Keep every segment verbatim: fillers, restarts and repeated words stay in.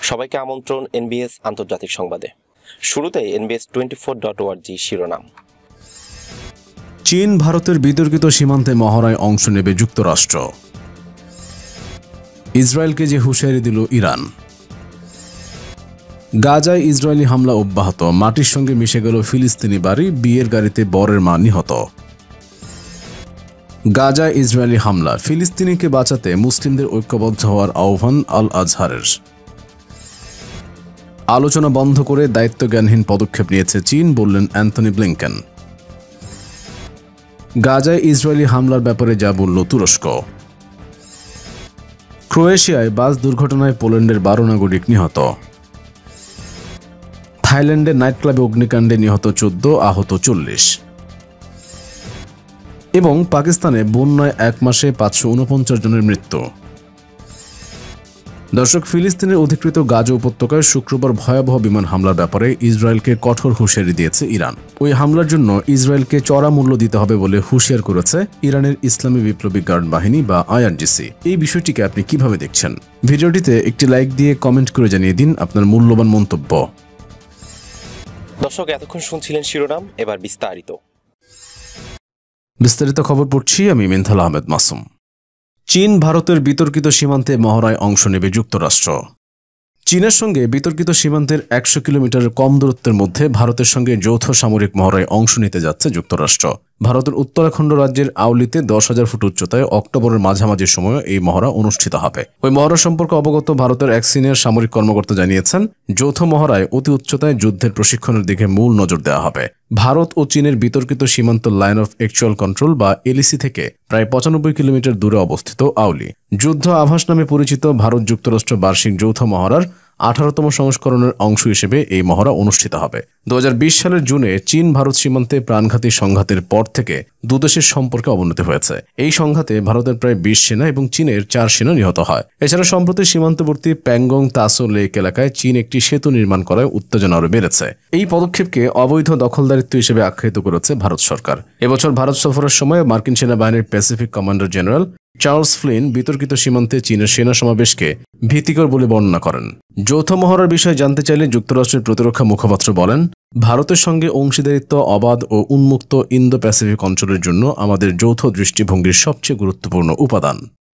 সবাইকে আমন্ত্রণ এনবিএস আন্তর্জাতিক সংবাদে। শুরুতেই NBS twenty four dot ORG শিরোনাম। চীন ভারতের বিতর্কিত সীমান্তে মহড়ায় অংশ নেবে যুক্তরাষ্ট্র। ইসরায়েলকে যে হুঁশিয়ারি দিল ইরান। গাজায় ইসরায়েলি হামলা অব্যাহত, মাটির সঙ্গে মিশে গেল ফিলিস্তিনি বাড়ি, বিয়ের গাড়িতে বরের মা নিহত। গাজায় ইসরায়েলি হামলা, ফিলিস্তিনিকে বাঁচাতে মুসলিমদের ঐক্যবদ্ধ হওয়ার আহ্বান আল আজহারের। আলোচনা বন্ধ করে দায়িত্বজ্ঞানহীন পদক্ষেপ নিয়েছে চীন, বললেন অ্যান্থনি ব্লিংকেন। গাজায় ইসরায়েলি হামলার ব্যাপারে যা বলল তুরস্ক। ক্রোয়েশিয়ায় বাস দুর্ঘটনায় পোল্যান্ডের বারো নাগরিক নিহত। থাইল্যান্ডে নাইট ক্লাবে অগ্নিকাণ্ডে নিহত চোদ্দ, আহত চল্লিশ। এবং পাকিস্তানে বন্যায় এক মাসে পাঁচশো উনপঞ্চাশ জনের মৃত্যু। দর্শক, ফিলিস্তিনের অধিকৃত গাজা উপত্যকায় শুক্রবার ভয়াবহ বিমান হামলার ব্যাপারে ইসরায়েলকে কঠোর হুঁশিয়ারি দিয়েছে ইরান। ওই হামলার জন্য ইসরায়েলকে চড়া মূল্য দিতে হবে বলে হুঁশিয়ার করেছে ইরানের ইসলামী বিপ্লবী গার্ড বাহিনী বা আইআরজিসি। এই বিষয়টিকে আপনি কিভাবে দেখছেন? ভিডিওটিতে একটি লাইক দিয়ে কমেন্ট করে জানিয়ে দিন আপনার মূল্যবান মন্তব্য। দর্শক, এতক্ষণ শুনছিলেন শিরোনাম, এবার বিস্তারিত। বিস্তারিত খবর পড়ছি আমি মিনথাল আহমেদ মাসুম। চীন ভারতের বিতর্কিত সীমান্তে মহড়ায় অংশ নেবে যুক্তরাষ্ট্র। চীনের সঙ্গে বিতর্কিত সীমান্তের একশো কিলোমিটারের কম দূরত্বের মধ্যে ভারতের সঙ্গে যৌথ সামরিক মহড়ায় অংশ নিতে যাচ্ছে যুক্তরাষ্ট্র। ভারতের উত্তরাখণ্ড রাজ্যের আউলিতে দশ হাজার ফুট উচ্চতায় অক্টোবরের মাঝামাঝি সময়ে এই মহড়া অনুষ্ঠিত হবে। ওই মহড়া সম্পর্কে অবগত ভারতের এক সিনিয়র সামরিক কর্মকর্তা জানিয়েছেন, যৌথ মহড়ায় অতি উচ্চতায় যুদ্ধের প্রশিক্ষণের দিকে মূল নজর দেওয়া হবে। ভারত ও চীনের বিতর্কিত সীমান্ত লাইন অফ অ্যাকচুয়াল কন্ট্রোল বা এলইসি থেকে প্রায় পঁচানব্বই কিলোমিটার দূরে অবস্থিত আউলি। যুদ্ধ আভাস নামে পরিচিত ভারত যুক্তরাষ্ট্র বার্ষিক যৌথ মহড়ার আঠারোতম সংস্করণের অংশ হিসেবে এই মহড়া অনুষ্ঠিত হবে। দু হাজার বিশ সালের জুনে চীন ভারত সীমান্তে প্রাণঘাতী সংঘাতের পর থেকে দুদেশের সম্পর্কে অবনতি হয়েছে। এই সংঘাতে ভারতের প্রায় বিশ সেনা এবং চীনের চার সেনা নিহত হয়। এছাড়া সম্প্রতি সীমান্তবর্তী প্যাংগং তাসো লেক এলাকায় চীন একটি সেতু নির্মাণ করায় উত্তেজনা আরও বেড়েছে। এই পদক্ষেপকে অবৈধ দখলদারিত্ব হিসেবে আখ্যায়িত করেছে ভারত সরকার। এবছর ভারত সফরের সময় মার্কিন সেনাবাহিনীর Pacific commander general Charles Flynn বিতর্কিত সীমান্তে চীনের সেনা সমাবেশকে ভীতিকর বলে বর্ণনা করেন। যৌথ মহড়ার বিষয়ে জানতে চাইলে যুক্তরাষ্ট্রের প্রতিরক্ষা মুখপাত্র বলেন, ভারতের সঙ্গে অংশীদারিত্ব অবাধ ও উন্মুক্ত ইন্দো প্যাসিফিক অঞ্চলের জন্য আমাদের যৌথ দৃষ্টিভঙ্গির সবচেয়ে গুরুত্বপূর্ণ উপাদান।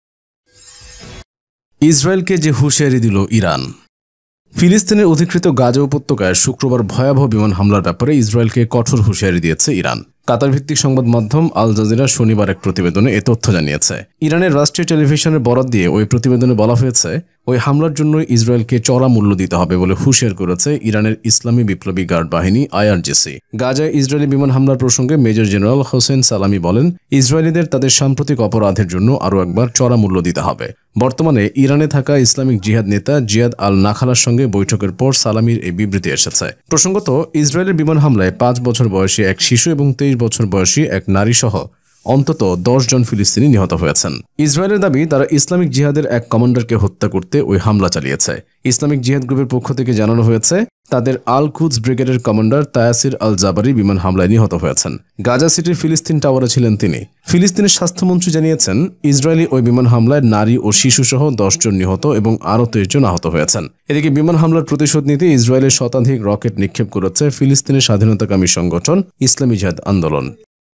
ইসরায়েলকে যে হুঁশিয়ারি দিল ইরান। ফিলিস্তিনের অধিকৃত গাজা উপত্যকায় শুক্রবার ভয়াবহ বিমান হামলার ব্যাপারে ইসরায়েলকে কঠোর হুঁশিয়ারি দিয়েছে ইরান। কাতার ভিত্তিক সংবাদ মাধ্যম আল জাজিরা শনিবার এক প্রতিবেদনে এ তথ্য জানিয়েছে। ইরানের রাষ্ট্রীয় টেলিভিশনের বরাত দিয়ে ওই প্রতিবেদনে বলা হয়েছে, ওই হামলার জন্য ইসরায়েলকে চড়া মূল্য দিতে হবে বলে হুঁশিয়ার করেছে ইরানের ইসলামী বিপ্লবী গার্ড বাহিনী আইআরজিসি। গাজায় ইসরায়েলি বিমান হামলার প্রসঙ্গে মেজর জেনারেল হোসেন সালামি বলেন, ইসরায়েলিদের তাদের সাম্প্রতিক অপরাধের জন্য আরও একবার চড়া মূল্য দিতে হবে। বর্তমানে ইরানে থাকা ইসলামিক জিহাদ নেতা জিয়াদ আল নাখালার সঙ্গে বৈঠকের পর সালামির এই বিবৃতি এসেছে। প্রসঙ্গত, ইসরায়েলের বিমান হামলায় পাঁচ বছর বয়সী এক শিশু এবং তেইশ বছর বয়সী এক নারী সহ অন্তত দশ জন ফিলিস্তিনি নিহত হয়েছেন। ইসরায়েলের দাবি, তারা ইসলামিক জিহাদের এক কমান্ডারকে হত্যা করতে ওই হামলা চালিয়েছে। ইসলামিক জিহাদ গ্রুপের পক্ষ থেকে জানানো হয়েছে, তাদের আল কুদস ব্রিগেডের কমান্ডার তায়াসির আল জাবারি বিমান হামলায় নিহত হয়েছেন। গাজা সিটির ফিলিস্তিন টাওয়ারে ছিলেন তিনি। ফিলিস্তিনের স্বাস্থ্যমন্ত্রী জানিয়েছেন, ইসরায়েলি ওই বিমান হামলায় নারী ও শিশুসহ দশ জন নিহত এবং আরও তেইশ জন আহত হয়েছেন। এদিকে বিমান হামলার প্রতিশোধ নিতে ইসরায়েলের শতাধিক রকেট নিক্ষেপ করেছে ফিলিস্তিনের স্বাধীনতাকামী সংগঠন ইসলামী জিহাদ আন্দোলন।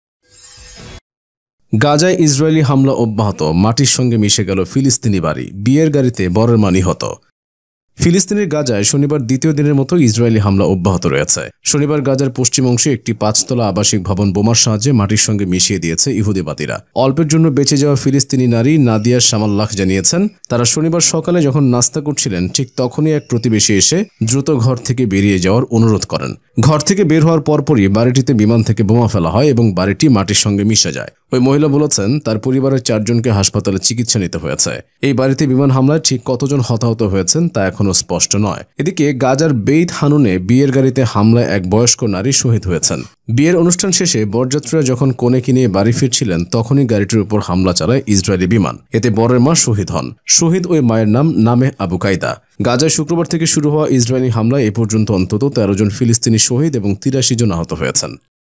গাজায় ইসরায়েলি হামলা অব্যাহত, মাটির সঙ্গে মিশে গেল ফিলিস্তিনি বাড়ি, বিয়ের গাড়িতে বরের মা নিহত। ফিলিস্তিনের গাজায় শনিবার দ্বিতীয় দিনের মতো ইসরায়েলি হামলা অব্যাহত রয়েছে। শনিবার গাজার পশ্চিম অংশে একটি পাঁচতলা আবাসিক ভবন বোমার সাহায্যে মাটির সঙ্গে মিশিয়ে দিয়েছে ইহুদিবাদীরা। অল্পের জন্য বেঁচে যাওয়া ফিলিস্তিনি নারী নাদিয়া শামাল্লাহ জানিয়েছেন, তারা শনিবার সকালে যখন নাস্তা করছিলেন ঠিক তখনই এক প্রতিবেশী এসে দ্রুত ঘর থেকে বেরিয়ে যাওয়ার অনুরোধ করেন। ঘর থেকে বের হওয়ার পরপরই বাড়িটিতে বিমান থেকে বোমা ফেলা হয় এবং বাড়িটি মাটির সঙ্গে মিশে যায়। ওই মহিলা বলেছেন, তার পরিবারের চারজনকে হাসপাতালে চিকিৎসা নিতে হয়েছে। এই বাড়িতে বিমান হামলায় ঠিক কতজন হতাহত হয়েছেন তা এখনও স্পষ্ট নয়। এদিকে গাজার বেইত হানুনে বিয়ের গাড়িতে হামলায় এক বয়স্ক নারী শহীদ হয়েছেন। বিয়ের অনুষ্ঠান শেষে বরযাত্রীরা যখন কনেকে নিয়ে বাড়ি ফিরছিলেন তখনই গাড়িটির উপর হামলা চালায় ইসরায়েলি বিমান। এতে বরের মা শহীদ হন। শহীদ ওই মায়ের নাম নামে আবু কায়দা। গাজায় শুক্রবার থেকে শুরু হওয়া ইসরায়েলি হামলায় এ পর্যন্ত অন্তত তেরো জন ফিলিস্তিনি শহীদ এবং তিরাশি জন আহত হয়েছেন।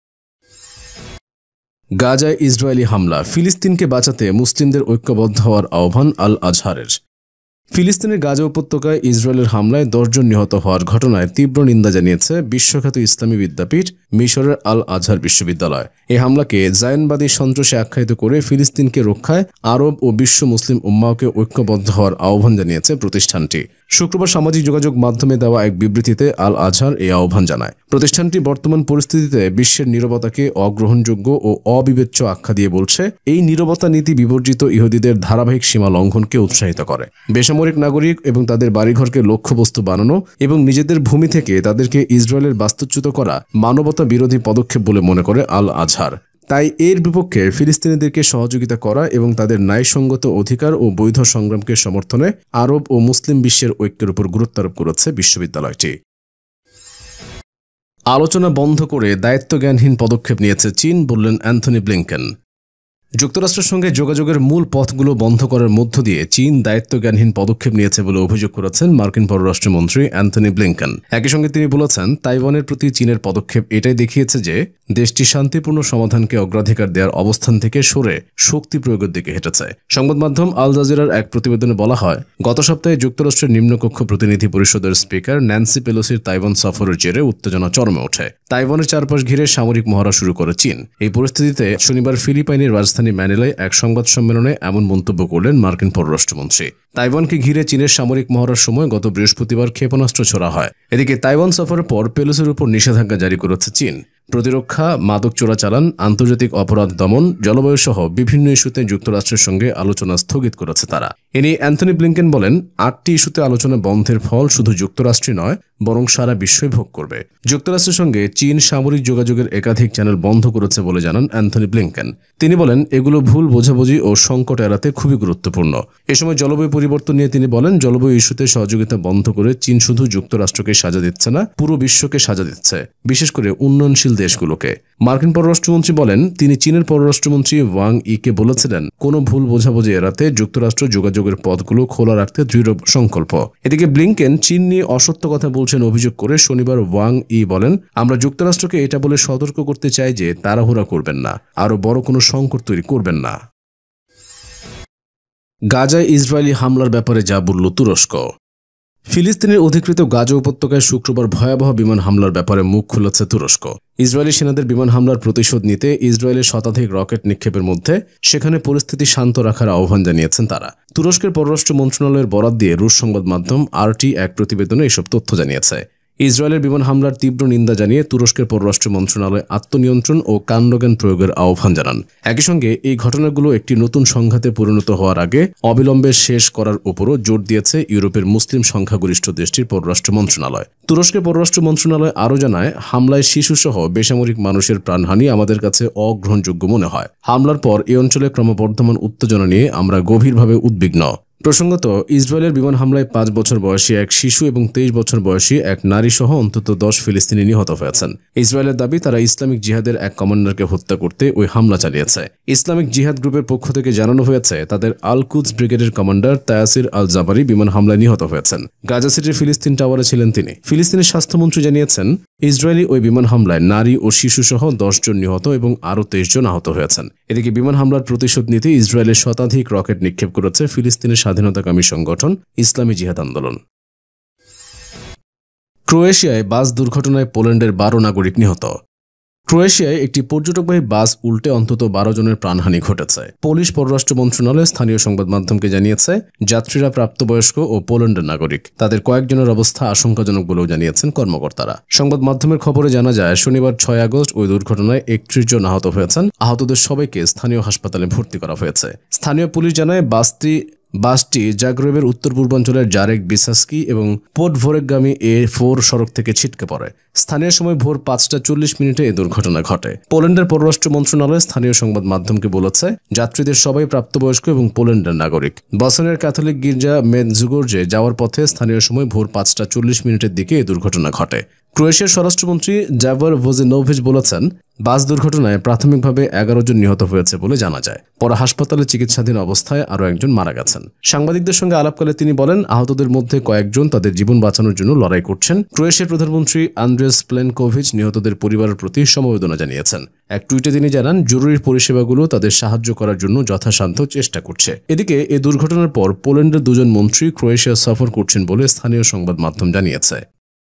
গাজায় ইসরায়েলি হামলা, ফিলিস্তিনকে বাঁচাতে মুসলিমদের ঐক্যবদ্ধ হওয়ার আহ্বান আল আজহারের। ফিলিস্তিনের গাজা উপত্যকায় ইসরায়েলের হামলায় দশজন নিহত হওয়ার ঘটনায় তীব্র নিন্দা জানিয়েছে বিশ্বখ্যাত ইসলামী বিদ্যাপীঠ মিশরের আল আজহার বিশ্ববিদ্যালয়। এই হামলাকে জায়নবাদী সন্ত্রাসে আখ্যায়িত করে ফিলিস্তিনকে রক্ষায় আরব ও বিশ্ব মুসলিম উম্মাহকে ঐক্যবদ্ধ হওয়ার আহ্বান জানিয়েছে প্রতিষ্ঠানটি। শুক্রবার সামাজিক যোগাযোগ মাধ্যমে দেওয়া এক বিবৃতিতে আল আজহার এই আহ্বান জানায়। প্রতিষ্ঠানটি বর্তমান পরিস্থিতিতে বিশ্বের নীরবতাকে অগ্রহণযোগ্য ও অবিবেচ্য আখ্যা দিয়ে বলছে, এই নীরবতা নীতি বিবর্জিত ইহুদিদের ধারাবাহিক সীমা লঙ্ঘনকে উৎসাহিত করে। বেসামরিক নাগরিক এবং তাদের বাড়িঘরকে লক্ষ্যবস্তু বানানো এবং নিজেদের ভূমি থেকে তাদেরকে ইসরায়েলের বাস্তুচ্যুত করা মানবতা বিরোধী পদক্ষেপ বলে মনে করে আল আজহার। তাই এর বিপক্ষে ফিলিস্তিনিদেরকে সহযোগিতা করা এবং তাদের ন্যায়সঙ্গত অধিকার ও বৈধ সংগ্রামকে সমর্থনে আরব ও মুসলিম বিশ্বের ঐক্যের উপর গুরুত্ব আরোপ করেছে বিশ্ববিদ্যালয়টি। আলোচনা বন্ধ করে দায়িত্বজ্ঞানহীন পদক্ষেপ নিয়েছে চীন, বললেন অ্যান্থনি ব্লিংকেন। যুক্তরাষ্ট্রের সঙ্গে যোগাযোগের মূল পথগুলো বন্ধ করার মধ্য দিয়ে চীন দায়িত্বজ্ঞানহীন পদক্ষেপ নিয়েছে বলে অভিযোগ করেছেন মার্কিন পররাষ্ট্রমন্ত্রী অ্যান্থনি ব্লিংকেন। একই সঙ্গে তিনি বলেছেন, তাইওয়ানের প্রতি চীনের পদক্ষেপ এটাই দেখিয়েছে যে দেশটি শান্তিপূর্ণ সমাধানকে অগ্রাধিকার দেওয়ার অবস্থান থেকে সরে শক্তি প্রয়োগের দিকে হেঁটেছে। সংবাদ মাধ্যম আল জাজিরার এক প্রতিবেদনে বলা হয়, গত সপ্তাহে যুক্তরাষ্ট্রের নিম্নকক্ষ প্রতিনিধি পরিষদের স্পিকার ন্যান্সি পেলোসির তাইওয়ান সফরের জেরে উত্তেজনা চরমে ওঠে। তাইওয়ানের চারপাশ ঘিরে সামরিক মহড়া শুরু করে চীন। এই পরিস্থিতিতে শনিবার ফিলিপাইনের রাজধানী ম্যানিলায় এক সংবাদ সম্মেলনে এমন মন্তব্য করলেন মার্কিন পররাষ্ট্রমন্ত্রী। তাইওয়ানকে ঘিরে চীনের সামরিক মহড়ার সময় গত বৃহস্পতিবার ক্ষেপণাস্ত্র ছোড়া হয়। এদিকে তাইওয়ান সফরের পর পেলোসির উপর নিষেধাজ্ঞা জারি করেছে চীন। প্রতিরক্ষা, মাদক চোরাচালান, আন্তর্জাতিক অপরাধ দমন, জলবায়ু সহ বিভিন্ন ইস্যুতে যুক্তরাষ্ট্রের সঙ্গে আলোচনা স্থগিত করেছে তারা। এ নিয়ে অ্যান্থনি ব্লিংকেন বলেন, আটটি ইস্যুতে আলোচনা বন্ধের ফল শুধু যুক্তরাষ্ট্রই নয়, বরং সারা বিশ্বই ভোগ করবে। যুক্তরাষ্ট্রের সঙ্গে চীন সামরিক যোগাযোগের একাধিক চ্যানেল বন্ধ করেছে বলে জানান অ্যান্থনি ব্লিংকেন। তিনি বলেন, এগুলো ভুল বোঝাবুঝি ও সংকট এড়াতে খুবই গুরুত্বপূর্ণ। এ সময় জলবায়ু পরিবর্তন নিয়ে তিনি বলেন, জলবায়ু ইস্যুতে সহযোগিতা বন্ধ করে চীন শুধু যুক্তরাষ্ট্রকে সাজা দিচ্ছে না, পুরো বিশ্বকে সাজা দিচ্ছে, বিশেষ করে উন্নয়নশীল দেশগুলোকে। মার্কিন পররাষ্ট্রমন্ত্রী বলেন, তিনি চীনের পররাষ্ট্রমন্ত্রী ওয়াং ইকে বলেছিলেন, কোনো ভুল বোঝাবুঝি এড়াতে যুক্তরাষ্ট্র যোগাযোগের পথগুলো খোলা রাখতে দৃঢ় সংকল্প। এদিকে ব্লিংকেন চীন নিয়ে অসত্য কথা বলছেন অভিযোগ করে শনিবার ওয়াং ই বলেন, আমরা যুক্তরাষ্ট্রকে এটা বলে সতর্ক করতে চাই যে তাড়াহুড়া করবেন না, আরও বড় কোনো সংকট তৈরি করবেন না। গাজায় ইসরায়েলি হামলার ব্যাপারে যা বলল তুরস্ক। ফিলিস্তিনের অধিকৃত গাজা উপত্যকায় শুক্রবার ভয়াবহ বিমান হামলার ব্যাপারে মুখ খুলেছে তুরস্ক। ইসরায়েলি সেনাদের বিমান হামলার প্রতিশোধ নিতে ইসরায়েলের শতাধিক রকেট নিক্ষেপের মধ্যে সেখানে পরিস্থিতি শান্ত রাখার আহ্বান জানিয়েছেন তারা। তুরস্কের পররাষ্ট্র মন্ত্রণালয়ের বরাত দিয়ে রুশ সংবাদ মাধ্যম আরটি এক প্রতিবেদনে এসব তথ্য জানিয়েছে। ইসরায়েলের বিমান হামলার তীব্র নিন্দা জানিয়ে তুরস্কের পররাষ্ট্র মন্ত্রণালয় আত্মনিয়ন্ত্রণ ও কাণ্ডজ্ঞান প্রয়োগের আহ্বান জানান। একই সঙ্গে এই ঘটনাগুলো একটি নতুন সংঘাতে পরিণত হওয়ার আগে অবিলম্বে শেষ করার উপরও জোর দিয়েছে ইউরোপের মুসলিম সংখ্যাগরিষ্ঠ দেশটির পররাষ্ট্র মন্ত্রণালয়। তুরস্কের পররাষ্ট্র মন্ত্রণালয় আরও জানায়, হামলায় শিশুসহ বেসামরিক মানুষের প্রাণহানি আমাদের কাছে অগ্রহণযোগ্য মনে হয়। হামলার পর এই অঞ্চলে ক্রমবর্ধমান উত্তেজনা নিয়ে আমরা গভীরভাবে উদ্বিগ্ন। প্রসঙ্গত, ইসরায়েলের বিমান হামলায় পাঁচ বছর বয়সী এক শিশু এবং তেইশ বছর বয়সী এক নারী সহ অন্তত দশ ফিলিস্তিনি নিহত হয়েছেন। ইসরায়েলের দাবি, তারা ইসলামিক জিহাদের এক কমান্ডারকে হত্যা করতে ওই হামলা চালিয়েছে। ইসলামিক জিহাদ গ্রুপের পক্ষ থেকে জানানো হয়েছে, তাদের আল কুদস ব্রিগেডের কমান্ডার তায়াসির আল জাবারি বিমান হামলায় নিহত হয়েছেন। গাজা সিটির ফিলিস্তিন টাওয়ারে ছিলেন তিনি। ফিলিস্তিনের স্বাস্থ্যমন্ত্রী জানিয়েছেন, ইসরায়েলি ওই বিমান হামলায় নারী ও শিশু সহ দশ জন নিহত এবং আরও তেইশ জন আহত হয়েছেন। এদিকে বিমান হামলার প্রতিশোধ নিতে ইসরায়েলের শতাধিক রকেট নিক্ষেপ করেছে ফিলিস্তিনের স্বাধীনতাকামী সংগঠন ইসলামী জিহাদ আন্দোলন। ক্রোয়েশিয়ায় বাস দুর্ঘটনায় পোল্যান্ডের বারো নাগরিক নিহত। ক্রোয়েশিয়ায় একটি পর্যটকবাহী বাস উল্টে অন্তত বারো জনের প্রাণহানি ঘটেছে। পোলিশ পররাষ্ট্র মন্ত্রণালয় স্থানীয় সংবাদ মাধ্যমকে জানিয়েছে, যাত্রীরা প্রাপ্তবয়স্ক ও পোল্যান্ডের নাগরিক। তাদের কয়েকজনের অবস্থা আশঙ্কাজনক বলেও জানিয়েছেন কর্মকর্তারা। সংবাদ মাধ্যমের খবরে জানা যায়, শনিবার ছয় আগস্ট ওই দুর্ঘটনায় একত্রিশ জন আহত হয়েছেন। আহতদের সবাইকে স্থানীয় হাসপাতালে ভর্তি করা হয়েছে। স্থানীয় পুলিশ জানায়, বাসটি বাসটি জাগ্রেবের উত্তর পূর্বাঞ্চলের জারেক বিসাস্কি এবং পোটভোরেকগামী এ ফোর সড়ক থেকে ছিটকে পড়ে। স্থানীয় সময় ভোর পাঁচটা চল্লিশ মিনিটে এই দুর্ঘটনা ঘটে। পোল্যান্ডের পররাষ্ট্র মন্ত্রণালয় স্থানীয় সংবাদ মাধ্যমকে বলেছে, যাত্রীদের সবাই প্রাপ্তবয়স্ক এবং পোল্যান্ডের নাগরিক। বসনের ক্যাথলিক গির্জা মেদজুগোর্জে যাওয়ার পথে স্থানীয় সময় ভোর পাঁচটা চল্লিশ মিনিটের দিকে এই দুর্ঘটনা ঘটে। ক্রোয়েশিয়ার স্বরাষ্ট্রমন্ত্রী জাভার ভোজিনোভিচ বলেছেন, বাস দুর্ঘটনায় প্রাথমিকভাবে এগারো জন নিহত হয়েছে বলে জানা যায়। পরে হাসপাতালে চিকিৎসাধীন অবস্থায় আরও একজন মারা গেছেন। সাংবাদিকদের সঙ্গে আলাপকালে তিনি বলেন, আহতদের মধ্যে কয়েকজন তাদের জীবন বাঁচানোর জন্য লড়াই করছেন। ক্রোয়েশিয়ার প্রধানমন্ত্রী আন্দ্রেস প্লেনকোভিচ নিহতদের পরিবারের প্রতি সমবেদনা জানিয়েছেন। এক টুইটে তিনি জানান, জরুরি পরিষেবাগুলো তাদের সাহায্য করার জন্য যথাসাধ্য চেষ্টা করছে। এদিকে এ দুর্ঘটনার পর পোল্যান্ডের দুজন মন্ত্রী ক্রোয়েশিয়া সফর করছেন বলে স্থানীয় সংবাদ মাধ্যম জানিয়েছে।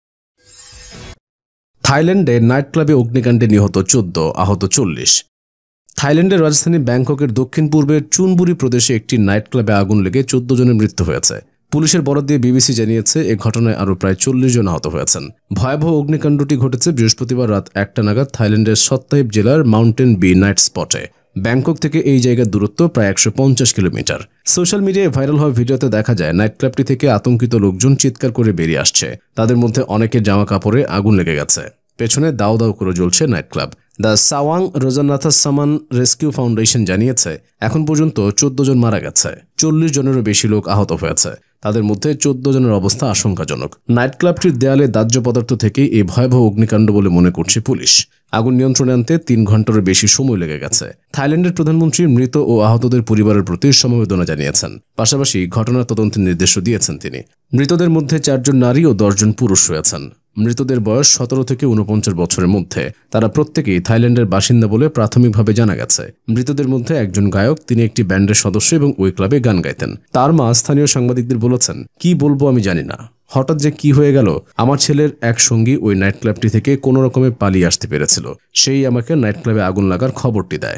থাইল্যান্ডে নাইট ক্লাবে অগ্নিকাণ্ডে নিহত চোদ্দ, আহত চল্লিশ। থাইল্যান্ডের রাজধানী ব্যাংককের দক্ষিণ পূর্বের চুনবুরি প্রদেশে একটি নাইট ক্লাবে আগুন লেগে চোদ্দ জনের মৃত্যু হয়েছে। পুলিশের বরাত দিয়ে বিবিসি জানিয়েছে, এ ঘটনায় আরও প্রায় চল্লিশ জন আহত হয়েছেন। ভয়াবহ অগ্নিকাণ্ডটি ঘটেছে বৃহস্পতিবার রাত একটা নাগাদ থাইল্যান্ডের সত্তাইপ জেলার মাউন্টেন বি নাইট স্পটে। ব্যাংকক থেকে এই জায়গার দূরত্ব প্রায় একশো পঞ্চাশ কিলোমিটার। সোশ্যাল মিডিয়ায় ভাইরাল হওয়া ভিডিওতে দেখা যায়, নাইট ক্লাবটি থেকে আতঙ্কিত লোকজন চিৎকার করে বেরিয়ে আসছে। তাদের মধ্যে অনেকের জামা কাপড়ে আগুন লেগে গেছে। পেছনে দাও দাও করে জ্বলছে night club. The Sawang Rojanathasaman rescue foundation জানিয়েছে, এখন পর্যন্ত চোদ্দ জন মারা গেছে, চল্লিশ জনেরও বেশি লোক আহত হয়েছে। তাদের মধ্যে চোদ্দ জনের অবস্থা আশঙ্কাজনক। নাইট ক্লাবটির দেয়ালে দাহ্য পদার্থ থেকে এই ভয়াবহ অগ্নিকাণ্ড বলে মনে করছে পুলিশ। আগুন নিয়ন্ত্রণে আনতে তিন ঘন্টারও বেশি সময় লেগে গেছে। থাইল্যান্ডের প্রধানমন্ত্রী মৃত ও আহতদের পরিবারের প্রতি সমবেদনা জানিয়েছেন। পাশাপাশি ঘটনার তদন্তের নির্দেশও দিয়েছেন তিনি। মৃতদের মধ্যে চারজন নারী ও দশজন পুরুষ রয়েছেন। মৃতদের বয়স সতেরো থেকে উনপঞ্চাশ বছরের মধ্যে। তারা প্রত্যেকেই থাইল্যান্ডের বাসিন্দা বলে প্রাথমিকভাবে জানা গেছে। মৃতদের মধ্যে একজন গায়ক, তিনি একটি ব্যান্ডের সদস্য এবং ওই ক্লাবে গান গাইতেন। তার মা স্থানীয় সাংবাদিকদের বলেছেন, কি বলবো আমি জানি না, হঠাৎ যে কি হয়ে গেল। আমার ছেলের এক সঙ্গী ওই নাইট ক্লাবটি থেকে কোনো রকমে পালিয়ে আসতে পেরেছিল, সেই আমাকে নাইট ক্লাবে আগুন লাগার খবরটি দেয়।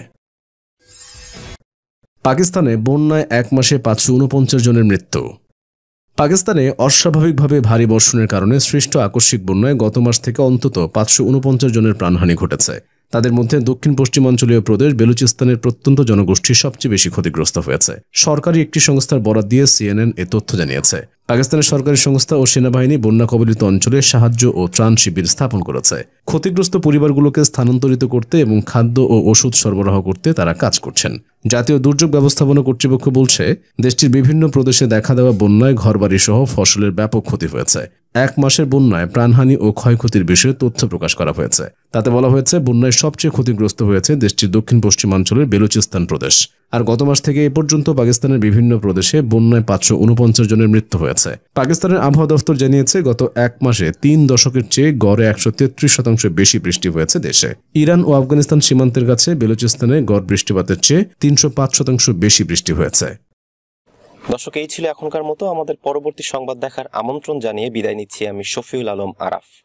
পাকিস্তানে বন্যায় এক মাসে পাঁচশো উনপঞ্চাশ জনের মৃত্যু। পাকিস্তানে অস্বাভাবিকভাবে ভারী বর্ষণের কারণে সৃষ্ট আকস্মিক বন্যায় গত মাস থেকে অন্তত পাঁচশো উনপঞ্চাশ জনের প্রাণহানি ঘটেছে। তাদের মধ্যে দক্ষিণ পশ্চিমাঞ্চলীয় প্রদেশ বেলুচিস্তানের প্রত্যন্ত জনগোষ্ঠী সবচেয়ে বেশি ক্ষতিগ্রস্ত হয়েছে। সরকারি একটি সংস্থার বরাত দিয়ে সিএনএন এ তথ্য জানিয়েছে। পাকিস্তানের সরকারি সংস্থা ও সেনাবাহিনী বন্যা কবলিত অঞ্চলে সাহায্য ও ত্রাণ শিবির স্থাপন করেছে। ক্ষতিগ্রস্ত পরিবারগুলোকে স্থানান্তরিত করতে এবং খাদ্য ও ওষুধ সরবরাহ করতে তারা কাজ করছেন। জাতীয় দুর্যোগ ব্যবস্থাপনা কর্তৃপক্ষ বলছে, দেশটির বিভিন্ন প্রদেশে দেখা দেওয়া বন্যায় ঘরবাড়ি সহ ফসলের ব্যাপক ক্ষতি হয়েছে। এক মাসের বন্যায় প্রাণহানি ও ক্ষয়ক্ষতির বিষয়ে তথ্য প্রকাশ করা হয়েছে। তাতে বলা হয়েছে, বন্যায় সবচেয়ে ক্ষতিগ্রস্ত হয়েছে দেশটির দক্ষিণ পশ্চিমাঞ্চলের বেলুচিস্তান প্রদেশ। আর গত মাস থেকে এ পর্যন্ত পাকিস্তানের বিভিন্ন প্রদেশে বন্যায় পাঁচশো উনপঞ্চাশ জনের মৃত্যু হয়েছে। পাকিস্তানের আবহাওয়া দফতর জানিয়েছে, গত এক মাসে তিন দশকের চেয়ে গড়ে একশো তেত্রিশ শতাংশ বেশি বৃষ্টি হয়েছে দেশে। ইরান ও আফগানিস্তান সীমান্তের কাছে বেলুচিস্তানে গড় বৃষ্টিপাতের চেয়ে তিনশো পাঁচ শতাংশ বেশি বৃষ্টি হয়েছে। দর্শক, এই ছিল এখনকার মতো। আমাদের পরবর্তী সংবাদ দেখার আমন্ত্রণ জানিয়ে বিদায় নিচ্ছি আমি শফিউল আলম আরাফ।